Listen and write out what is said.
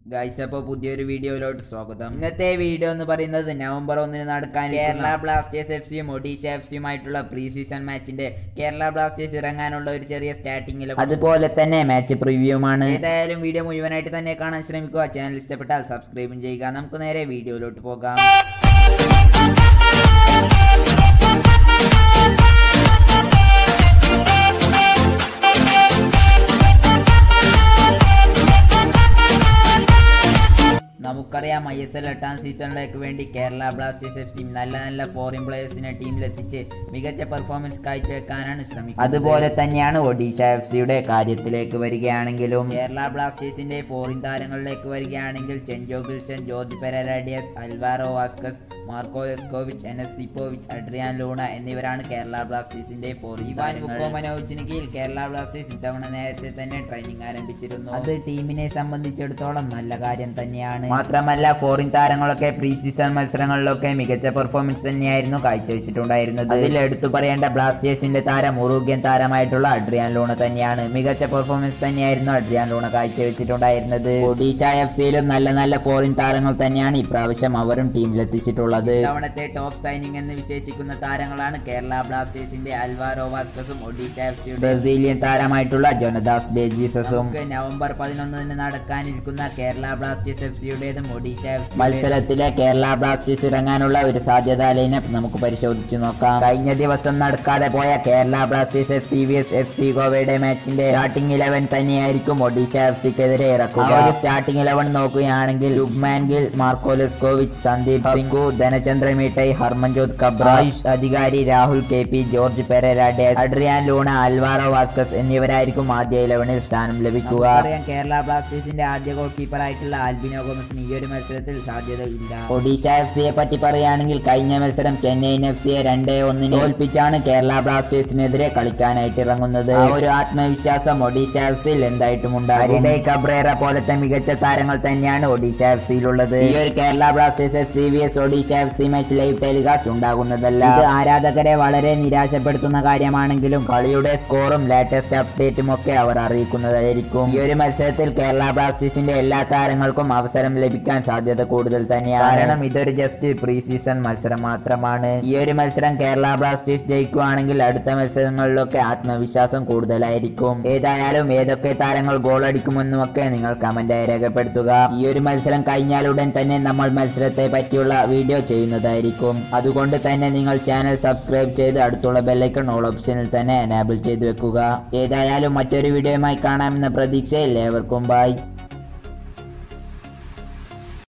Guys, അപ്പോൾ പുതിയൊരു വീഡിയോയിലോട്ട് സ്വാഗതം. ഇന്നത്തെ വീഡിയോ എന്ന് പറയുന്നത് നവംബർ 1 നടക്കാൻ കേരള ബ്ലാസ്റ്റേഴ്സ് എഫ്സിയും ഒഡീഷ എഫ്സിയുമായിട്ടുള്ള പ്രീ സീസൺ മാച്ചിന്റെ കേരള ബ്ലാസ്റ്റേഴ്സ് ഇറങ്ങാനുള്ള ഒരു ചെറിയ സ്റ്റാർട്ടിങ്ങിലും അതുപോലെ തന്നെ മാച്ച് പ്രിവ്യൂമാണ്. ഏതായാലും വീഡിയോ മുഴുവനായിട്ട് തന്നെ കാണാൻ ശ്രമിക്കുക. ചാനൽ ഇഷ്ടപ്പെട്ടാൽ സബ്സ്ക്രൈബും ചെയ്യുക. നമുക്ക് നേരെ വീഡിയോയിലോട്ട് പോകാം. നമുക്കറിയാം, ISL 8ാം സീസണിലേക്ക് വേണ്ടി കേരള ബ്ലാസ്റ്റേഴ്സ് എഫ് ടീം നല്ല ഫോറിൻ പ്ലേയേഴ്സിനെ ടീമിലെത്തിച്ച് മികച്ച പെർഫോമൻസ് കാഴ്ചവെക്കാനാണ് ശ്രമിക്കുന്നത്. അതുപോലെ തന്നെയാണ് ഒഡീഷ എഫ്സിയുടെ കാര്യത്തിലേക്ക് വരികയാണെങ്കിലും കേരള ബ്ലാസ്റ്റേഴ്സിന്റെ ഫോറിൻ താരങ്ങളിലേക്ക് വരികയാണെങ്കിൽ Chencho Gyeltshen, Jorge Pereyra, Alvaro Vazquez, Marko Leskovic, Enes Sipovic, Adrian Luna എന്നിവരാണ് കേരള ബ്ലാസ്റ്റേഴ്സിന്റെ ഫോറിൻ മനോജിന് കീഴിൽ കേരള ബ്ലാസ്റ്റേഴ്സ് ഇത്തവണ നേരത്തെ തന്നെ ട്രെയിനിങ് ആരംഭിച്ചിരുന്നു. അത് ടീമിനെ സംബന്ധിച്ചിടത്തോളം നല്ല കാര്യം തന്നെയാണ്. മാത്രമല്ല, ഫോറിൻ താരങ്ങളൊക്കെ പ്രീ സീസൺ മത്സരങ്ങളിലൊക്കെ മികച്ച പെർഫോമൻസ് തന്നെയായിരുന്നു കാഴ്ചവെച്ചിട്ടുണ്ടായിരുന്നത്. അതിൽ എടുത്തു പറയേണ്ട ബ്ലാസ്റ്റേഴ്സിന്റെ താരം ഉറുഗ്വൻ താരമായിട്ടുള്ള അഡ്രിയാൻ ലൂണ തന്നെയാണ്. മികച്ച പെർഫോമൻസ് തന്നെയായിരുന്നു അഡ്രിയാൻ ലൂണ കാഴ്ചവെച്ചിട്ടുണ്ടായിരുന്നത്. ഒഡീഷ എഫ്സിയിലും നല്ല ഫോറിൻ താരങ്ങൾ തന്നെയാണ് ഇപ്രാവശ്യം അവരും ടീമിലെത്തിച്ചിട്ടുള്ളത്. ഇത്തവണത്തെ ടോപ്പ് സൈനിങ് എന്ന് വിശേഷിക്കുന്ന താരങ്ങളാണ് കേരള ബ്ലാസ്റ്റേഴ്സിന്റെ അൽവാരോ വാസ്കസും ഒഡീഷ എഫ്സിയുടെ ബ്രസീലിയൻ താരമായിട്ടുള്ള ജോനദാസ് ഡെ ജീസസും. നവംബർ 11 നടക്കാനിരിക്കുന്ന കേരള ബ്ലാസ്റ്റേഴ്സ് എഫ്സിയുടെ ഒഡീഷ മത്സരത്തിലെ കേരള ബ്ലാസ്റ്റേഴ്സ് ഇറങ്ങാനുള്ള ഒരു സാധ്യത ലൈനപ്പ് നമുക്ക് പരിശോധിച്ചു നോക്കാം. കഴിഞ്ഞ ദിവസം നടക്കാതെ പോയ Kerala Blasters FC vs FC ഗോവയുടെ മാച്ചിന്റെ സ്റ്റാർട്ടിംഗ് 11 തന്നെയായിരിക്കും ഒഡീഷ എഫ്സിക്കെതിരെ ഇറക്കുക. ഒരു സ്റ്റാർട്ടിംഗ് 11 നോക്കുകയാണെങ്കിൽ Shubman Gill, Marko Leskovic, Sandeep Singh, Dhanachandra Meetei, Harmanjot Khabra, Ayush Adhikari, Rahul KP, Jorge Pereyra, Adrian Luna, Alvaro Vazquez എന്നിവരായിരിക്കും ആദ്യ 11ൽ സ്ഥാനം ലഭിക്കുക. കേരള ബ്ലാസ്റ്റേഴ്സിന്റെ ആദ്യ ഗോൾ കീപ്പർ ആയിട്ടുള്ള ആൽബിനോ ഗോമസിന് ഈ ഒരു മത്സരത്തിൽ സാധ്യതയില്ല. ഒഡീഷ എഫ്സിയെ പറ്റി പറയുകയാണെങ്കിൽ കഴിഞ്ഞ മത്സരം ചെന്നൈയിൻ എഫ്സിയെ 2-1 തോൽപ്പിച്ചാണ് കേരള ബ്ലാസ്റ്റേഴ്സിനെതിരെ കളിക്കാനായിട്ട് ഇറങ്ങുന്നത്. ആ ഒരു ആത്മവിശ്വാസം ഒഡീഷ എഫ്സിയിൽ എന്തായിട്ടും ഉണ്ടാകും. കബ്രേറ പോലത്തെ മികച്ച താരങ്ങൾ തന്നെയാണ് ഒഡീഷ എഫ്സിയിലുള്ളത്. ഈ ഒരു Kerala Blasters FC vs Odisha FC match live telecast ഉണ്ടാകുന്നതല്ല. ഇത് ആരാധകരെ വളരെ നിരാശപ്പെടുത്തുന്ന കാര്യമാണെങ്കിലും കളിയുടെ സ്കോറും ലേറ്റസ്റ്റ് അപ്ഡേറ്റും ഒക്കെ അവർ അറിയിക്കുന്നതായിരിക്കും. ഈ ഒരു മത്സരത്തിൽ കേരള ബ്ലാസ്റ്റേഴ്സിന്റെ എല്ലാ താരങ്ങൾക്കും അവസരം ലഭിക്കാൻ സാധ്യത കൂടുതൽ തന്നെയാണ്. കാരണം ഇതൊരു ജസ്റ്റ് പ്രീ സീസൺ മത്സരം മാത്രമാണ്. ഈ ഒരു മത്സരം കേരള ബ്ലാസ്റ്റേഴ്സ് ജയിക്കുകയാണെങ്കിൽ അടുത്ത മത്സരങ്ങളിലൊക്കെ ആത്മവിശ്വാസം കൂടുതലായിരിക്കും. ഏതായാലും ഏതൊക്കെ താരങ്ങൾ ഗോൾ അടിക്കുമെന്നുമൊക്കെ നിങ്ങൾ കമന്റായി രേഖപ്പെടുത്തുക. ഈ ഒരു മത്സരം കഴിഞ്ഞാലുടൻ തന്നെ നമ്മൾ മത്സരത്തെ പറ്റിയുള്ള വീഡിയോ ചെയ്യുന്നതായിരിക്കും. അതുകൊണ്ട് തന്നെ നിങ്ങൾ ചാനൽ സബ്സ്ക്രൈബ് ചെയ്ത് അടുത്തുള്ള ബെല്ലൈക്കൺ ഓൾ ഓപ്ഷനിൽ തന്നെ എനേബിൾ ചെയ്തു വെക്കുക. ഏതായാലും മറ്റൊരു വീഡിയോയുമായി കാണാമെന്ന പ്രതീക്ഷയിൽ ഏവർക്കും ബൈ.